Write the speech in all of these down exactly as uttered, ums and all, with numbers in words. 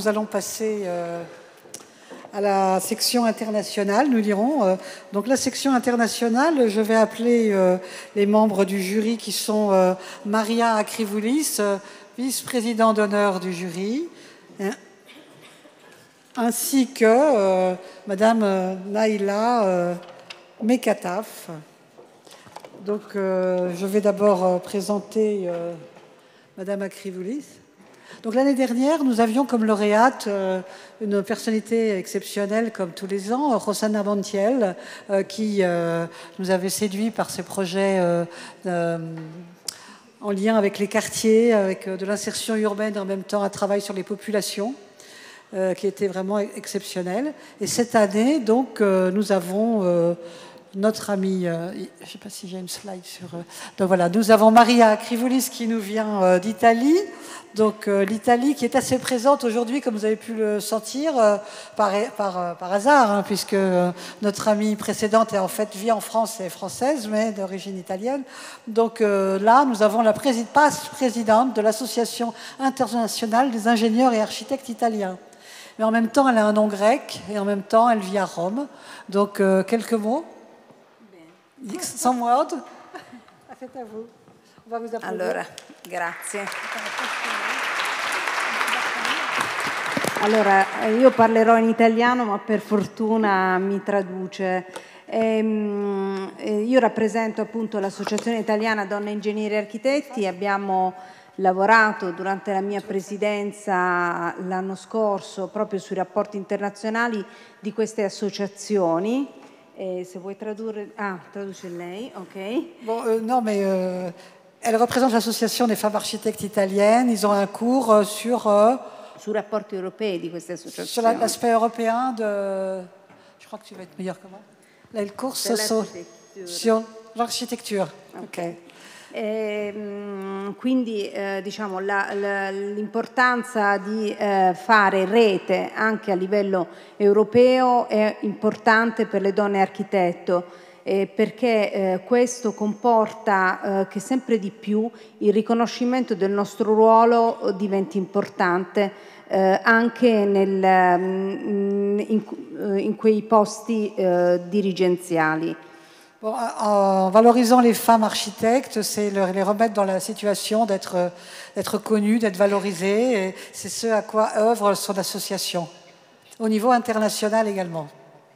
nous allons passer euh, à la section internationale, nous dirons. Euh, donc la section internationale, je vais appeler euh, les membres du jury qui sont euh, Maria Akrivoulis, euh, vice-président d'honneur du jury, hein, ainsi que euh, Madame euh, Naïla euh, Mekataf. Donc euh, je vais d'abord euh, présenter euh, Madame Akrivoulis. Donc l'année dernière, nous avions comme lauréate euh, une personnalité exceptionnelle comme tous les ans, Rosanna Montiel, euh, qui euh, nous avait séduit par ses projets euh, euh, en lien avec les quartiers, avec euh, de l'insertion urbaine et en même temps un travail sur les populations, euh, qui était vraiment exceptionnel. Et cette année, donc, euh, nous avons euh, notre amie, euh, je ne sais pas si j'ai une slide sur... Euh, donc voilà, nous avons Maria Akrivoulis qui nous vient euh, d'Italie. Donc euh, l'Italie qui est assez présente aujourd'hui, comme vous avez pu le sentir, euh, par, par, euh, par hasard, hein, puisque euh, notre amie précédente est en fait vit en France et est française, mais d'origine italienne. Donc euh, là, nous avons la présid présidente de l'Association internationale des ingénieurs et architectes italiens. Mais en même temps, elle a un nom grec et en même temps, elle vit à Rome. Donc euh, quelques mots. Some word. Faites à vous. On va vous applaudir. Allora, grazie. Allora, io parlerò in italiano, ma per fortuna mi traduce. Ehm, io rappresento appunto l'Associazione Italiana Donne Ingegneri e Architetti. Abbiamo lavorato durante la mia presidenza l'anno scorso proprio sui rapporti internazionali di queste associazioni. E se vuoi tradurre... Ah, traduce lei, ok. Bon, euh, non, mais... Euh... Elle représente l'association des femmes architectes italiennes. Ils ont un cours euh, sur... Euh, Sui rapporti europei di queste associazioni. Sur l'aspect européen de... Je crois que tu vas être meilleur que moi. Là, il cours sur l'architecture. Ok. E, quindi eh, diciamo l'importanza di eh, fare rete anche a livello europeo è importante per le donne architetto. Eh, perché eh, questo comporta eh, che sempre di più il riconoscimento del nostro ruolo diventi importante eh, anche nel, in, in quei posti eh, dirigenziali. Bon, en valorisant les femmes architectes, c'est les remettre dans la situation d'être d'être connues, d'être valorisées, et c'est ce à quoi œuvre son association, au niveau international également.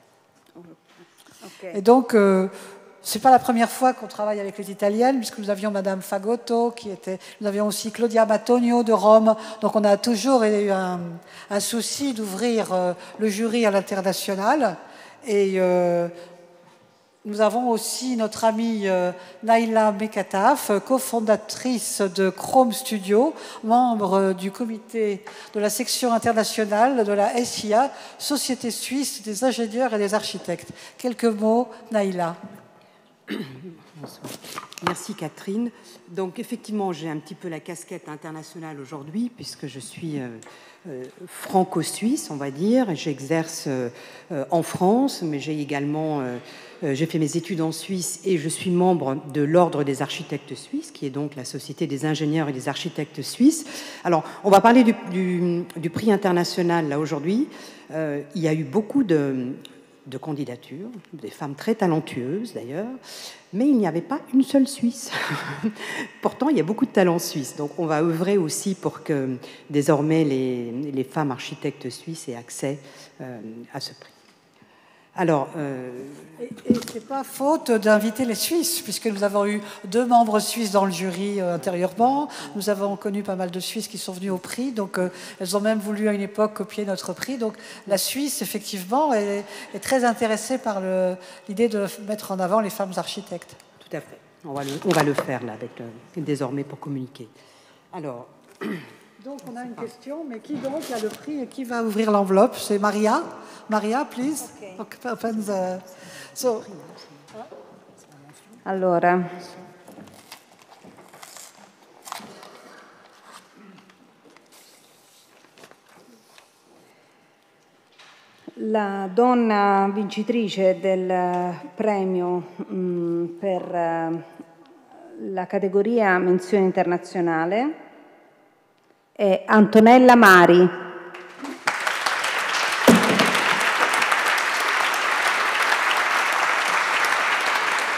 Et donc, euh, ce n'est pas la première fois qu'on travaille avec les Italiennes, puisque nous avions Madame Fagotto, qui était, nous avions aussi Claudia Matonio de Rome. Donc, on a toujours eu un, un souci d'ouvrir euh, le jury à l'international. Et euh, nous avons aussi notre amie euh, Naïla Mekataf, cofondatrice de Chrome Studio, membre du comité de la section internationale de la S I A, Société suisse des ingénieurs et des architectes. Quelques mots, Naïla. Merci Catherine. Donc effectivement, j'ai un petit peu la casquette internationale aujourd'hui, puisque je suis euh, euh, franco-suisse, on va dire. J'exerce euh, en France, mais j'ai également... Euh, Euh, j'ai fait mes études en Suisse et je suis membre de l'Ordre des architectes suisses, qui est donc la Société des ingénieurs et des architectes suisses. Alors, on va parler du, du, du prix international, là, aujourd'hui. Euh, il y a eu beaucoup de, de candidatures, des femmes très talentueuses, d'ailleurs, mais il n'y avait pas une seule Suisse. Pourtant, il y a beaucoup de talents suisses. Donc, on va œuvrer aussi pour que, désormais, les, les femmes architectes suisses aient accès euh, à ce prix. Alors, euh... Et, et ce n'est pas faute d'inviter les Suisses, puisque nous avons eu deux membres suisses dans le jury euh, intérieurement. Nous avons connu pas mal de Suisses qui sont venus au prix, donc euh, elles ont même voulu à une époque copier notre prix. Donc la Suisse, effectivement, est, est très intéressée par l'idée de mettre en avant les femmes architectes. Tout à fait. On va le, on va le faire, là, avec le, désormais, pour communiquer. Alors... Donc, on a une question, mais qui donc a le prix et qui va ouvrir l'enveloppe? C'est Maria. Maria, please. Okay. Open the... So... Allora... La donna vincitrice del premio mh, per uh, la categoria menzione internazionale è Antonella Mari.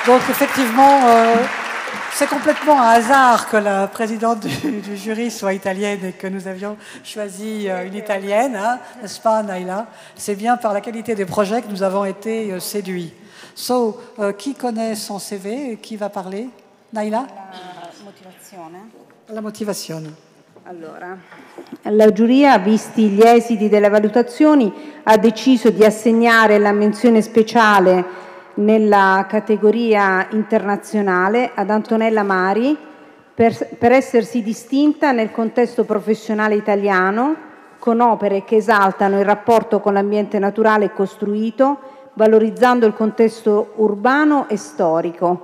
Donc effectivement, euh, c'est complètement un hasard que la présidente du, du jury soit italienne et que nous avions choisi euh, une italienne, hein, n'est-ce pas Naila? C'est bien par la qualité des projets que nous avons été euh, séduits. So, euh, qui connaît son C V? Qui va parler? Naila? La motivazione. La motivazione. Allora, la giuria, visti gli esiti delle valutazioni, ha deciso di assegnare la menzione speciale nella categoria internazionale ad Antonella Mari per, per essersi distinta nel contesto professionale italiano con opere che esaltano il rapporto con l'ambiente naturale e costruito, valorizzando il contesto urbano e storico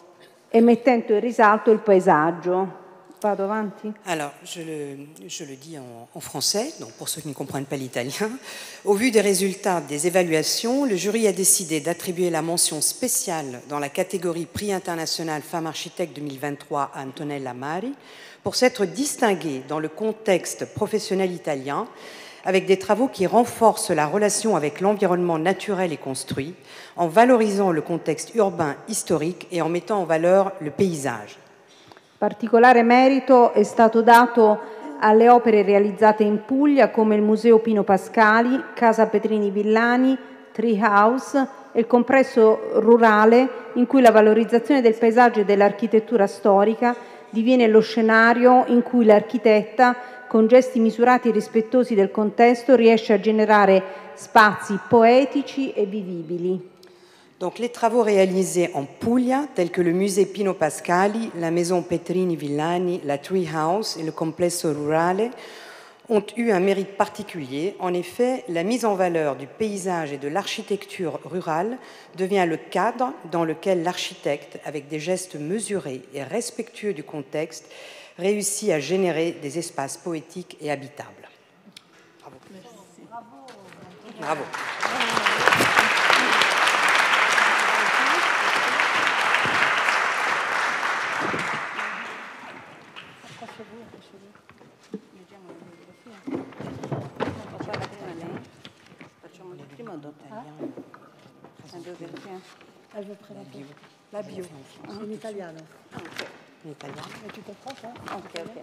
e mettendo in risalto il paesaggio. Vado avanti? Alors, je le, je le dis en, en français, donc pour ceux qui ne comprennent pas l'italien. Au vu des résultats des évaluations, le jury a décidé d'attribuer la mention spéciale dans la catégorie Prix international Femme Architecte deux mille vingt-trois à Antonella Mari pour s'être distinguée dans le contexte professionnel italien avec des travaux qui renforcent la relation avec l'environnement naturel et construit, en valorisant le contexte urbain historique et en mettant en valeur le paysage. Particolare merito è stato dato alle opere realizzate in Puglia come il Museo Pino Pascali, Casa Petrini Villani, Tree House e il complesso rurale in cui la valorizzazione del paesaggio e dell'architettura storica diviene lo scenario in cui l'architetta, con gesti misurati e rispettosi del contesto, riesce a generare spazi poetici e vivibili. Donc, les travaux réalisés en Puglia, tels que le musée Pino Pascali, la maison Petrini Villani, la Tree House et le complesso rurale, ont eu un mérite particulier. En effet, la mise en valeur du paysage et de l'architecture rurale devient le cadre dans lequel l'architecte, avec des gestes mesurés et respectueux du contexte, réussit à générer des espaces poétiques et habitables. Bravo. Bravo. Bravo. Elle veut présenter la bio, en italiano. Ah, okay. In italiano. Et tu comprends ça? Ok, ok.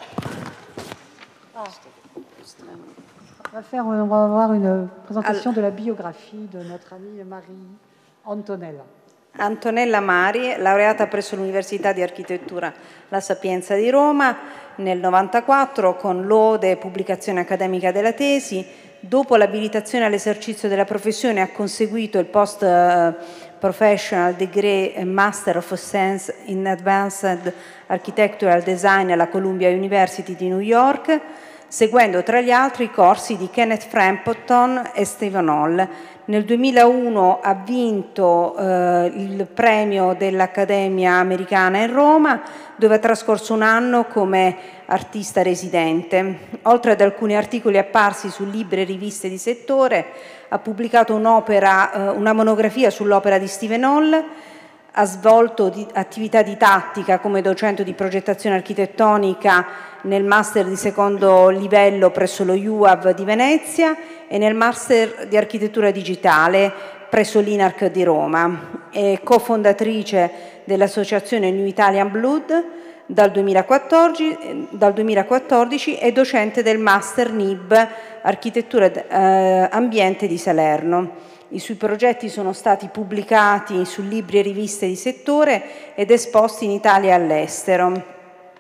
Ah. On va, faire, on va avoir une présentation de la biographie de notre amie Marie Antonella. Antonella Mari, laureata presso l'Università di Architettura La Sapienza di Roma nel novantaquattro con lode e pubblicazione accademica della tesi. Dopo l'abilitazione all'esercizio della professione ha conseguito il Post Professional Degree Master of Science in Advanced Architectural Design alla Columbia University di New York, seguendo tra gli altri i corsi di Kenneth Frampton e Stephen Hall. Nel duemilauno ha vinto eh, il premio dell'Accademia Americana in Roma, dove ha trascorso un anno come artista residente. Oltre ad alcuni articoli apparsi su libri e riviste di settore, ha pubblicato un'opera, eh, una monografia sull'opera di Stephen Hall, ha svolto di, attività didattica come docente di progettazione architettonica nel master di secondo livello presso lo U A V di Venezia e nel master di architettura digitale presso l'I N A R C di Roma. È cofondatrice dell'associazione New Italian Blood dal duemilaquattordici, dal duemilaquattordici e docente del master N I B Architettura eh, Ambiente di Salerno. I suoi progetti sono stati pubblicati su libri e riviste di settore ed esposti in Italia e all'estero.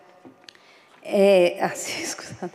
E, ah, sì, scusate.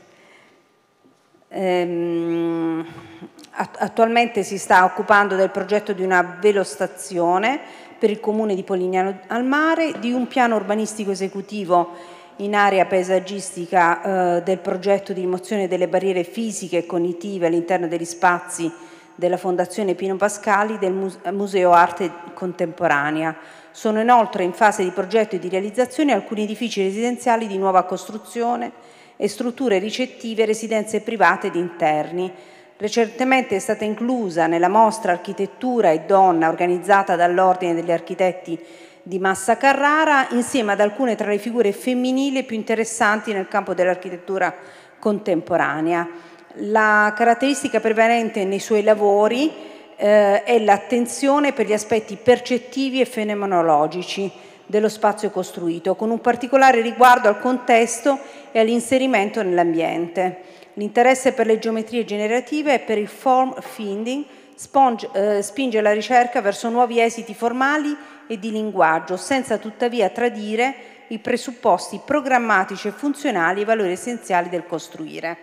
Ehm, attualmente si sta occupando del progetto di una velostazione per il comune di Polignano al Mare, di un piano urbanistico esecutivo in area paesaggistica eh, del progetto di rimozione delle barriere fisiche e cognitive all'interno degli spazi della Fondazione Pino Pascali del Museo Arte Contemporanea. Sono inoltre in fase di progetto e di realizzazione alcuni edifici residenziali di nuova costruzione e strutture ricettive e residenze private ed interni. Recentemente è stata inclusa nella mostra Architettura e Donna organizzata dall'Ordine degli Architetti di Massa Carrara, insieme ad alcune tra le figure femminili più interessanti nel campo dell'architettura contemporanea. La caratteristica prevalente nei suoi lavori eh, è l'attenzione per gli aspetti percettivi e fenomenologici dello spazio costruito, con un particolare riguardo al contesto e all'inserimento nell'ambiente. L'interesse per le geometrie generative e per il form finding sponge, eh, spinge la ricerca verso nuovi esiti formali e di linguaggio, senza tuttavia tradire i presupposti programmatici e funzionali e i valori essenziali del costruire.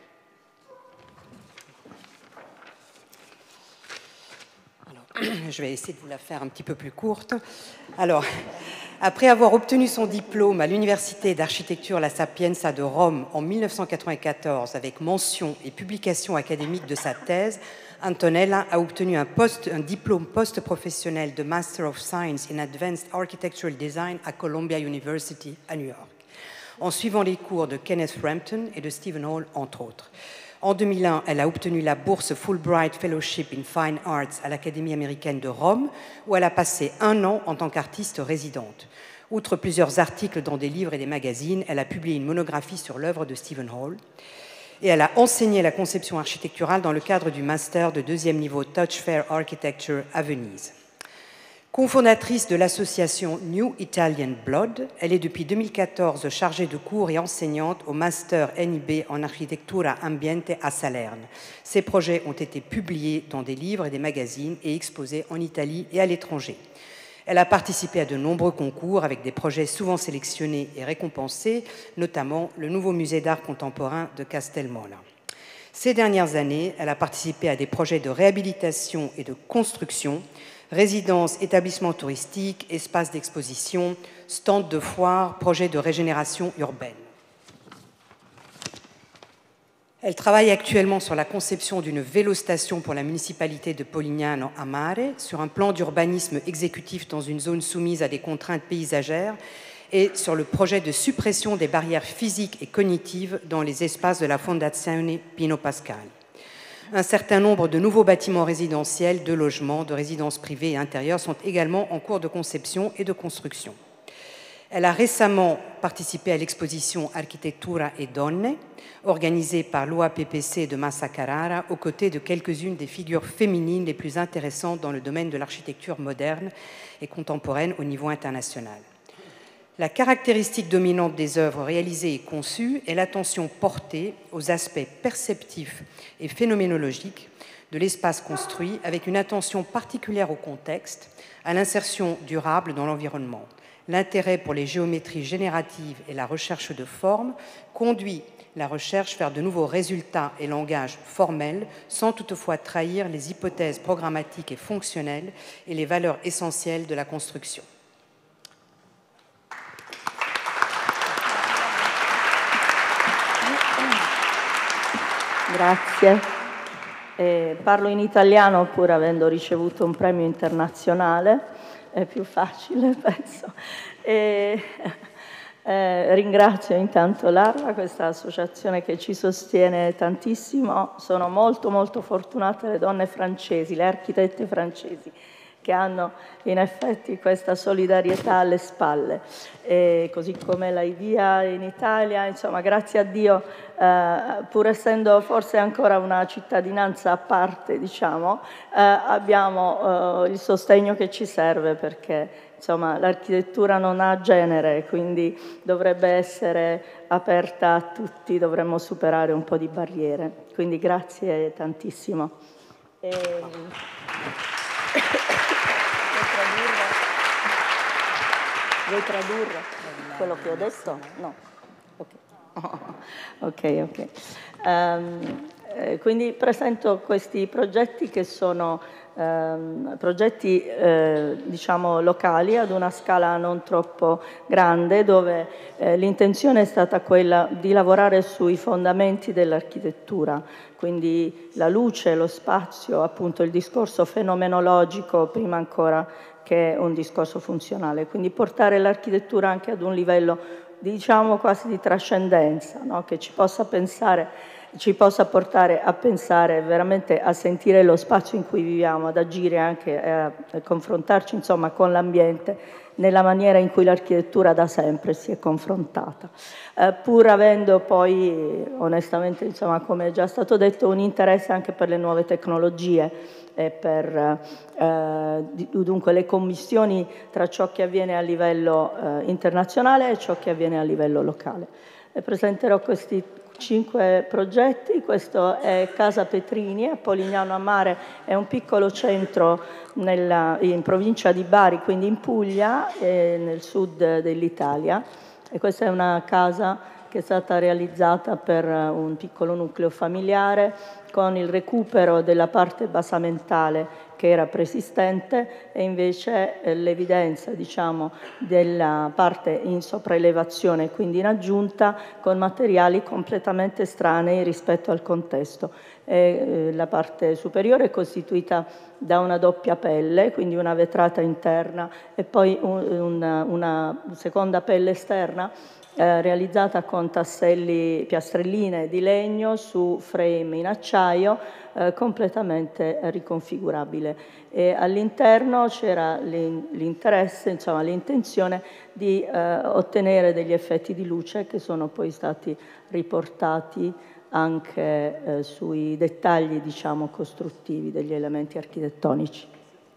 Je vais essayer de vous la faire un petit peu plus courte. Alors, après avoir obtenu son diplôme à l'Université d'architecture La Sapienza de Rome en mille neuf cent quatre-vingt-quatorze avec mention et publication académique de sa thèse, Antonella a obtenu un, post, un diplôme post-professionnel de Master of Science in Advanced Architectural Design à Columbia University à New York, en suivant les cours de Kenneth Frampton et de Stephen Hall, entre autres. En deux mille un, elle a obtenu la bourse Fulbright Fellowship in Fine Arts à l'Académie américaine de Rome, où elle a passé un an en tant qu'artiste résidente. Outre plusieurs articles dans des livres et des magazines, elle a publié une monographie sur l'œuvre de Stephen Hall. Et elle a enseigné la conception architecturale dans le cadre du master de deuxième niveau Touch Fair Architecture à Venise. Cofondatrice de l'association New Italian Blood, elle est depuis deux mille quatorze chargée de cours et enseignante au Master N I B en Architettura Ambiente à Salerne. Ses projets ont été publiés dans des livres et des magazines et exposés en Italie et à l'étranger. Elle a participé à de nombreux concours avec des projets souvent sélectionnés et récompensés, notamment le nouveau musée d'art contemporain de Castelmola. Ces dernières années, elle a participé à des projets de réhabilitation et de construction, résidences, établissements touristiques, espaces d'exposition, stands de foire, projets de régénération urbaine. Elle travaille actuellement sur la conception d'une vélostation pour la municipalité de Polignano a Mare, sur un plan d'urbanisme exécutif dans une zone soumise à des contraintes paysagères et sur le projet de suppression des barrières physiques et cognitives dans les espaces de la Fondazione Pino Pascali. Un certain nombre de nouveaux bâtiments résidentiels, de logements, de résidences privées et intérieures sont également en cours de conception et de construction. Elle a récemment participé à l'exposition Architettura e Donne, organisée par l'O A P P C de Massa Carrara, aux côtés de quelques-unes des figures féminines les plus intéressantes dans le domaine de l'architecture moderne et contemporaine au niveau international. La caractéristique dominante des œuvres réalisées et conçues est l'attention portée aux aspects perceptifs et phénoménologiques de l'espace construit, avec une attention particulière au contexte, à l'insertion durable dans l'environnement. L'intérêt pour les géométries génératives et la recherche de formes conduit la recherche vers de nouveaux résultats et langages formels, sans toutefois trahir les hypothèses programmatiques et fonctionnelles et les valeurs essentielles de la construction. Grazie. Eh, parlo in italiano pur avendo ricevuto un premio internazionale, è più facile penso. E, eh, ringrazio intanto l'Arva, questa associazione che ci sostiene tantissimo. Sono molto molto fortunate le donne francesi, le architette francesi, che hanno in effetti questa solidarietà alle spalle, e così come la I D I A in Italia, insomma grazie a Dio, eh, pur essendo forse ancora una cittadinanza a parte, diciamo, eh, abbiamo eh, il sostegno che ci serve, perché insomma l'architettura non ha genere, quindi dovrebbe essere aperta a tutti, dovremmo superare un po' di barriere, quindi grazie tantissimo. E... Vuoi tradurre quello che ho detto? No. Ok, ok. okay. Um, eh, quindi presento questi progetti che sono um, progetti eh, diciamo locali ad una scala non troppo grande, dove eh, l'intenzione è stata quella di lavorare sui fondamenti dell'architettura, quindi la luce, lo spazio, appunto il discorso fenomenologico prima ancora che è un discorso funzionale, quindi portare l'architettura anche ad un livello, diciamo, quasi di trascendenza, no? Che ci possa pensare ci possa portare a pensare veramente, a sentire lo spazio in cui viviamo, ad agire anche, a, a confrontarci insomma con l'ambiente nella maniera in cui l'architettura da sempre si è confrontata, eh, pur avendo poi onestamente, insomma, come è già stato detto, un interesse anche per le nuove tecnologie e per eh, dunque le commissioni tra ciò che avviene a livello eh, internazionale e ciò che avviene a livello locale. E presenterò questi cinque progetti. Questo è Casa Petrini a Polignano a Mare, è un piccolo centro nella, in provincia di Bari, quindi in Puglia, e nel sud dell'Italia, e questa è una casa che è stata realizzata per un piccolo nucleo familiare con il recupero della parte basamentale che era preesistente e invece eh, l'evidenza, diciamo, della parte in sopraelevazione, quindi in aggiunta, con materiali completamente estranei rispetto al contesto. E, eh, la parte superiore è costituita da una doppia pelle, quindi una vetrata interna e poi un, una, una seconda pelle esterna Eh, realizzata con tasselli, piastrelline di legno su frame in acciaio, eh, completamente riconfigurabile. E all'interno c'era l'interesse, insomma l'intenzione di eh, ottenere degli effetti di luce che sono poi stati riportati anche eh, sui dettagli, diciamo, costruttivi degli elementi architettonici.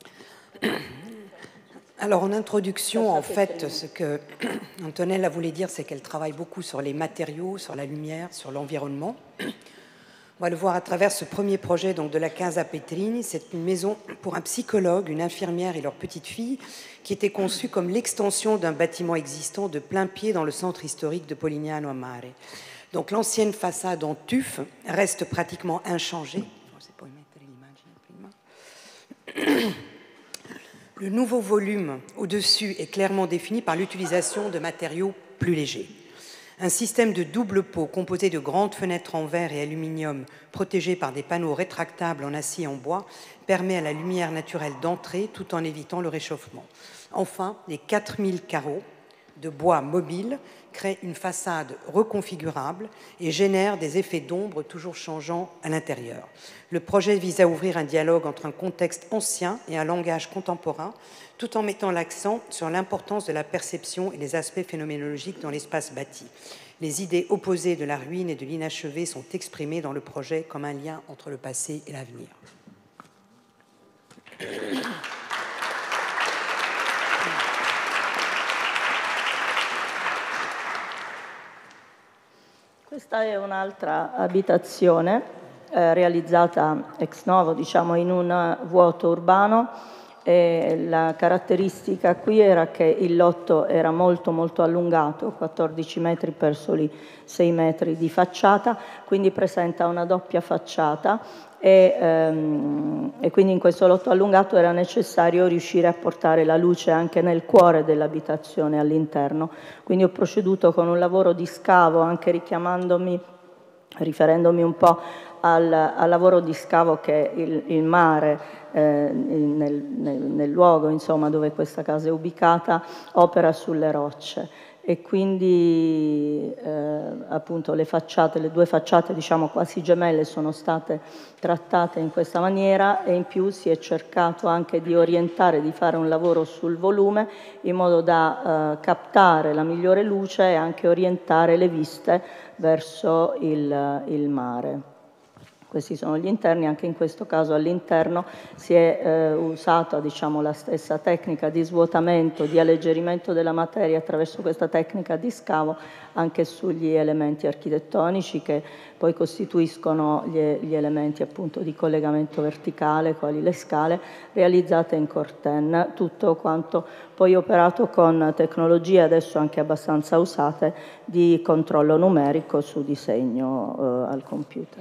Alors en introduction, en fait, ce que Antonella voulait dire, c'est qu'elle travaille beaucoup sur les matériaux, sur la lumière, sur l'environnement. On va le voir à travers ce premier projet donc, de la Casa Petrini. C'est une maison pour un psychologue, une infirmière et leur petite fille qui était conçue comme l'extension d'un bâtiment existant de plein pied dans le centre historique de Polignano a Mare. Donc l'ancienne façade en tuf reste pratiquement inchangée. Le nouveau volume au-dessus est clairement défini par l'utilisation de matériaux plus légers. Un système de double pot composé de grandes fenêtres en verre et aluminium protégées par des panneaux rétractables en acier et en bois permet à la lumière naturelle d'entrer tout en évitant le réchauffement. Enfin, les quatre mille carreaux de bois mobile créent une façade reconfigurable et génèrent des effets d'ombre toujours changeants à l'intérieur. Le projet vise à ouvrir un dialogue entre un contexte ancien et un langage contemporain, tout en mettant l'accent sur l'importance de la perception et les aspects phénoménologiques dans l'espace bâti. Les idées opposées de la ruine et de l'inachevé sont exprimées dans le projet comme un lien entre le passé et l'avenir. Questa è un'altra abitazione eh, realizzata ex novo, diciamo, in un vuoto urbano. E la caratteristica qui era che il lotto era molto molto allungato, quattordici metri per soli sei metri di facciata, quindi presenta una doppia facciata e, ehm, e quindi in questo lotto allungato era necessario riuscire a portare la luce anche nel cuore dell'abitazione all'interno. Quindi ho proceduto con un lavoro di scavo, anche richiamandomi, riferendomi un po' al, al lavoro di scavo che il, il mare eh, nel, nel, nel luogo, insomma, dove questa casa è ubicata opera sulle rocce e quindi eh, appunto le facciate, le due facciate, diciamo, quasi gemelle sono state trattate in questa maniera e in più si è cercato anche di orientare, di fare un lavoro sul volume in modo da eh, captare la migliore luce e anche orientare le viste verso il, il mare. Questi sono gli interni, anche in questo caso all'interno si è eh, usata, diciamo, la stessa tecnica di svuotamento, di alleggerimento della materia attraverso questa tecnica di scavo anche sugli elementi architettonici che poi costituiscono gli, gli elementi appunto di collegamento verticale, quali le scale, realizzate in Corten, tutto quanto poi operato con tecnologie adesso anche abbastanza usate di controllo numerico su disegno eh, al computer.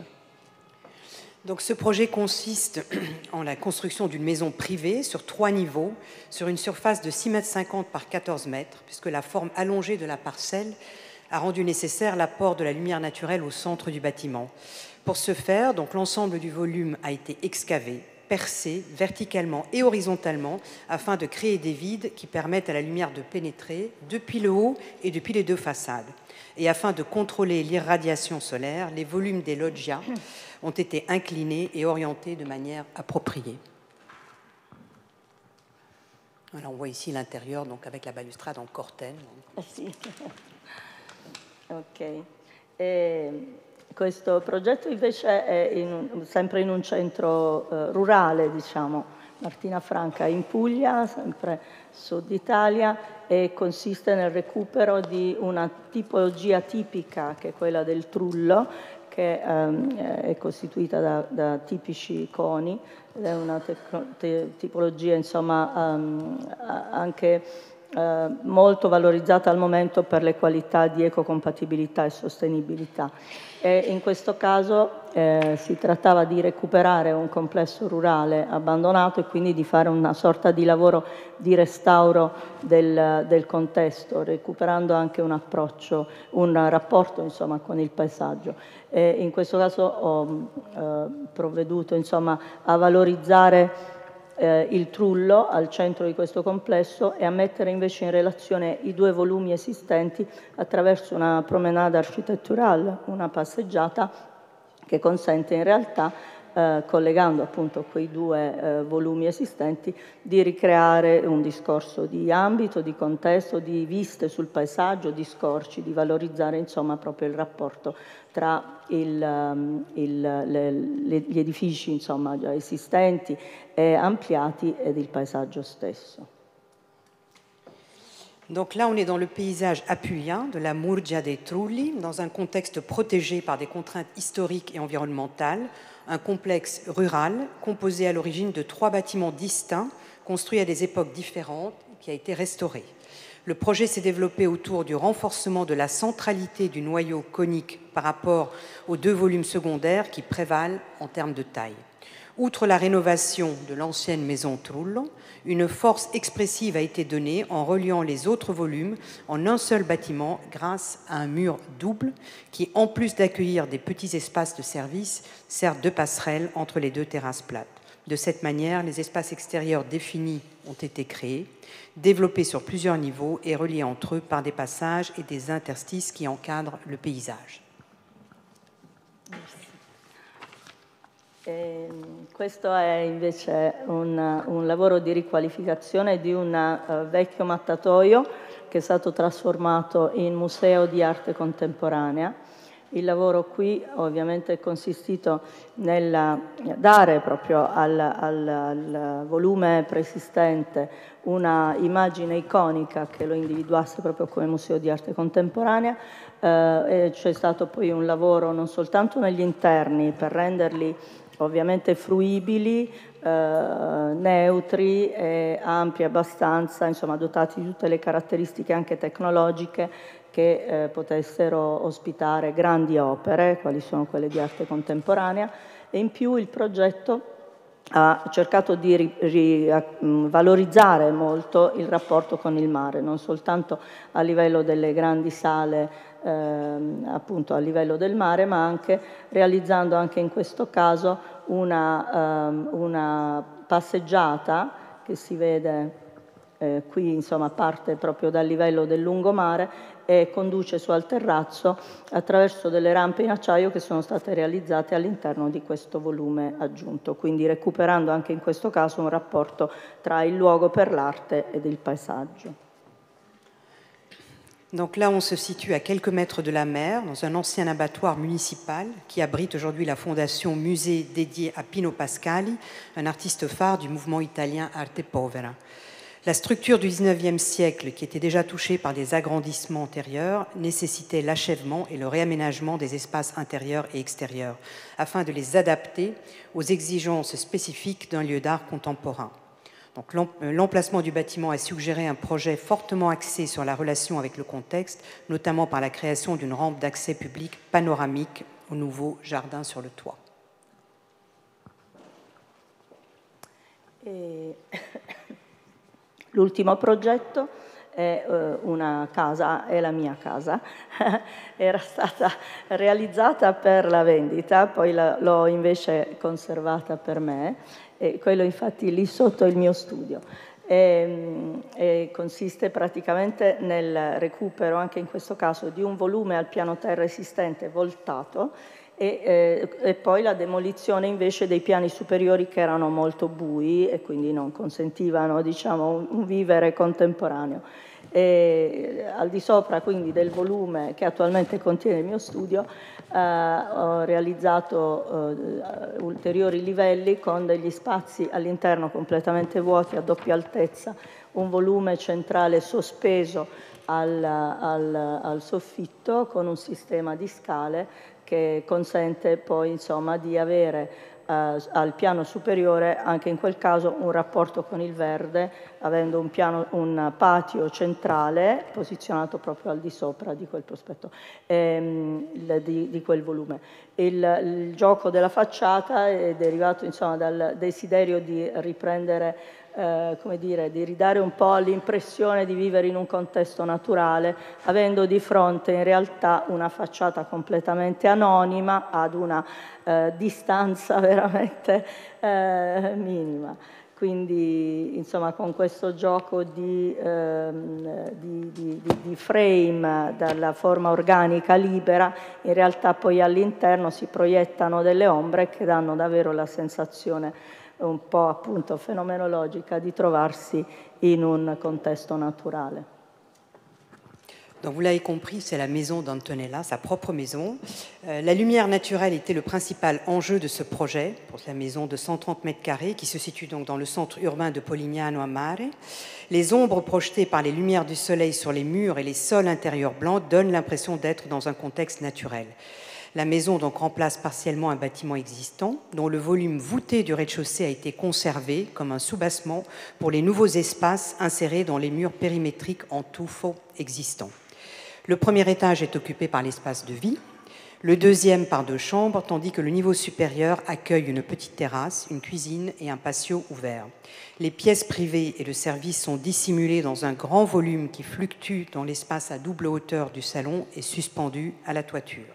Donc ce projet consiste en la construction d'une maison privée sur trois niveaux, sur une surface de six mètres cinquante par quatorze mètres, puisque la forme allongée de la parcelle a rendu nécessaire l'apport de la lumière naturelle au centre du bâtiment. Pour ce faire, donc l'ensemble du volume a été excavé, percé verticalement et horizontalement afin de créer des vides qui permettent à la lumière de pénétrer depuis le haut et depuis les deux façades. et afin de contrôler l'irradiation solaire, les volumes des loggias ont été inclinés et orientés de manière appropriée. Alors, on voit ici l'intérieur, donc avec la balustrade en cortène. Eh sì. Ok. E questo progetto invece è in un, sempre in un centro eh, rurale, diciamo, Martina Franca, in Puglia, sempre sud Italia, e consiste nel recupero di una tipologia tipica, che è quella del trullo, che ehm, è costituita da, da tipici coni, ed è una te tipologia insomma um, anche uh, molto valorizzata al momento per le qualità di ecocompatibilità e sostenibilità. E in questo caso eh, si trattava di recuperare un complesso rurale abbandonato e quindi di fare una sorta di lavoro di restauro del, del contesto, recuperando anche un approccio, un rapporto insomma con il paesaggio. E in questo caso ho eh, provveduto insomma a valorizzare eh, il trullo al centro di questo complesso e a mettere invece in relazione i due volumi esistenti attraverso una promenade architecturale, una passeggiata che consente in realtà, eh, collegando appunto quei due eh, volumi esistenti, di ricreare un discorso di ambito, di contesto, di viste sul paesaggio, di scorci, di valorizzare insomma proprio il rapporto tra il, il, le, gli edifici insomma, già esistenti e ampliati ed il paesaggio stesso. Donc là, on est dans le paysage apulien de la Murgia dei Trulli, dans un contexte protégé par des contraintes historiques et environnementales, un complexe rural composé à l'origine de trois bâtiments distincts, construits à des époques différentes, qui a été restauré. Le projet s'est développé autour du renforcement de la centralité du noyau conique par rapport aux deux volumes secondaires qui prévalent en termes de taille. Outre la rénovation de l'ancienne maison Trullo, une force expressive a été donnée en reliant les autres volumes en un seul bâtiment grâce à un mur double qui, en plus d'accueillir des petits espaces de service, sert de passerelle entre les deux terrasses plates. De cette manière, les espaces extérieurs définis ont été créés, développés sur plusieurs niveaux et reliés entre eux par des passages et des interstices qui encadrent le paysage. E questo è invece un, un lavoro di riqualificazione di un uh, vecchio mattatoio che è stato trasformato in museo di arte contemporanea. Il lavoro qui ovviamente è consistito nel dare proprio al, al, al volume preesistente una immagine iconica che lo individuasse proprio come museo di arte contemporanea. Eh, c'è stato poi un lavoro non soltanto negli interni per renderli ovviamente fruibili, eh, neutri e ampi abbastanza, insomma dotati di tutte le caratteristiche anche tecnologiche che eh, potessero ospitare grandi opere, quali sono quelle di arte contemporanea, e in più il progetto ha cercato di ri, ri, a, mh, valorizzare molto il rapporto con il mare, non soltanto a livello delle grandi sale Ehm, appunto a livello del mare, ma anche realizzando anche in questo caso una, ehm, una passeggiata che si vede eh, qui, insomma parte proprio dal livello del lungomare e conduce su al terrazzo attraverso delle rampe in acciaio che sono state realizzate all'interno di questo volume aggiunto, quindi recuperando anche in questo caso un rapporto tra il luogo per l'arte ed il paesaggio. Donc là, on se situe à quelques mètres de la mer, dans un ancien abattoir municipal qui abrite aujourd'hui la fondation musée dédiée à Pino Pascali, un artiste phare du mouvement italien Arte Povera. La structure du dix-neuvième siècle, qui était déjà touchée par des agrandissements antérieurs, nécessitait l'achèvement et le réaménagement des espaces intérieurs et extérieurs, afin de les adapter aux exigences spécifiques d'un lieu d'art contemporain. Donc, l'emplacement du bâtiment a suggéré un projet fortement axé sur la relation avec le contexte, notamment par la création d'une rampe d'accès public panoramique au nouveau jardin sur le toit. L'ultimo progetto è una casa, è la mia casa, era stata realizzata per la vendita, poi l'ho invece conservata per me. E quello infatti lì sotto è il mio studio. e, e consiste praticamente nel recupero, anche in questo caso, di un volume al piano terra esistente voltato e, eh, e poi la demolizione invece dei piani superiori che erano molto bui e quindi non consentivano, diciamo, un, un vivere contemporaneo. E al di sopra quindi del volume che attualmente contiene il mio studio eh, ho realizzato eh, ulteriori livelli con degli spazi all'interno completamente vuoti a doppia altezza, un volume centrale sospeso al, al, al soffitto con un sistema di scale che consente poi insomma di avere eh, al piano superiore anche in quel caso un rapporto con il verde, avendo un, piano, un patio centrale posizionato proprio al di sopra di quel prospetto, ehm, di, di quel volume. Il, il gioco della facciata è derivato insomma dal desiderio di riprendere Eh, come dire, di ridare un po' l'impressione di vivere in un contesto naturale, avendo di fronte in realtà una facciata completamente anonima ad una eh, distanza veramente eh, minima. Quindi, insomma, con questo gioco di, ehm, di, di, di, di frame dalla forma organica libera, in realtà poi all'interno si proiettano delle ombre che danno davvero la sensazione un po' appunto fenomenologica di trovarsi in un contesto naturale. Donc vous l'avez compris, c'est la maison d'Antonella, sa propre maison. Euh, la lumière naturelle était le principal enjeu de ce projet, pour la maison de cent trente mètres carrés, qui se situe donc dans le centre urbain de Polignano a Mare. Les ombres projetées par les lumières du soleil sur les murs et les sols intérieurs blancs donnent l'impression d'être dans un contexte naturel. La maison donc remplace partiellement un bâtiment existant, dont le volume voûté du rez-de-chaussée a été conservé comme un soubassement pour les nouveaux espaces insérés dans les murs périmétriques en tuffo existants. Le premier étage est occupé par l'espace de vie, le deuxième par deux chambres, tandis que le niveau supérieur accueille une petite terrasse, une cuisine et un patio ouvert. Les pièces privées et de service sont dissimulées dans un grand volume qui fluctue dans l'espace à double hauteur du salon et suspendu à la toiture.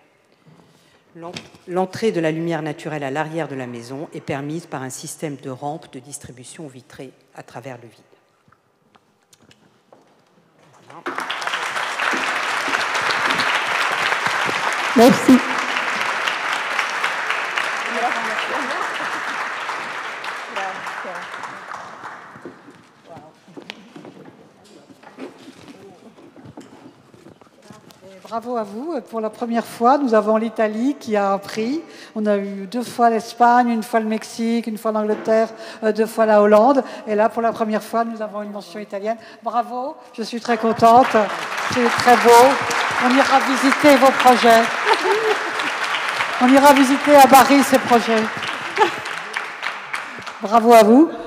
L'entrée de la lumière naturelle à l'arrière de la maison est permise par un système de rampes de distribution vitrées à travers le vide. Voilà. Merci. Bravo à vous. Pour la première fois, nous avons l'Italie qui a un prix. On a eu deux fois l'Espagne, une fois le Mexique, une fois l'Angleterre, deux fois la Hollande. Et là, pour la première fois, nous avons une mention italienne. Bravo, je suis très contente. C'est très beau. On ira visiter vos projets. On ira visiter à Bari ces projets. Bravo à vous.